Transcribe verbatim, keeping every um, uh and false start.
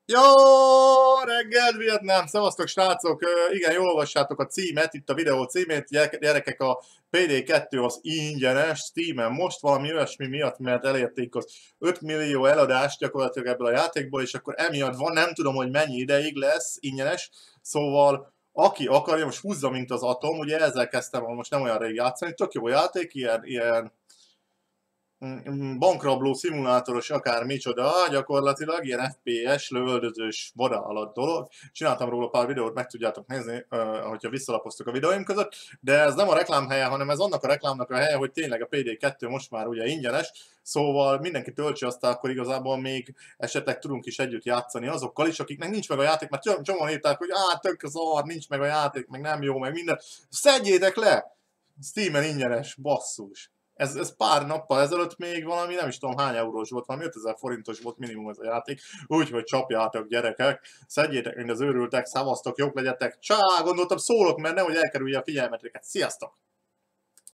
Jó reggelt, Vietnám! Szevasztok, srácok! Igen, jól olvassátok a címet, itt a videó címét. Gyerekek, a pé dé kettő az ingyenes Steamen. Most valami olyasmi miatt, mert elérték az öt millió eladást gyakorlatilag ebből a játékból, és akkor emiatt van, nem tudom, hogy mennyi ideig lesz ingyenes. Szóval, aki akarja, most húzza, mint az atom. Ugye ezzel kezdtem, most nem olyan rég játszani. Tök jó játék, ilyen, ilyen bankrabló, szimulátoros, akár micsoda, gyakorlatilag ilyen ef pé es, lövöldözős, vadállat dolog. Csináltam róla pár videót, meg tudjátok nézni, hogyha visszalapoztok a videóim között, de ez nem a reklám helye, hanem ez annak a reklámnak a helye, hogy tényleg a pé dé kettő most már ugye ingyenes, szóval mindenki töltse, aztán akkor igazából még esetleg tudunk is együtt játszani azokkal is, akiknek nincs meg a játék, mert csomóan írták, hogy á, tök szar, nincs meg a játék, meg nem jó, meg minden. Szedjétek le! Steamen ingyenes, basszus! Ez, ez pár nappal ezelőtt még valami, nem is tudom hány eurós volt, valami ötezer forintos volt minimum ez a játék, úgyhogy csapjátok, gyerekek, szedjétek, mint az őrültek, szavaztok, jók legyetek, csá, gondoltam szólok, mert nehogy elkerülje a figyelmeteket, sziasztok!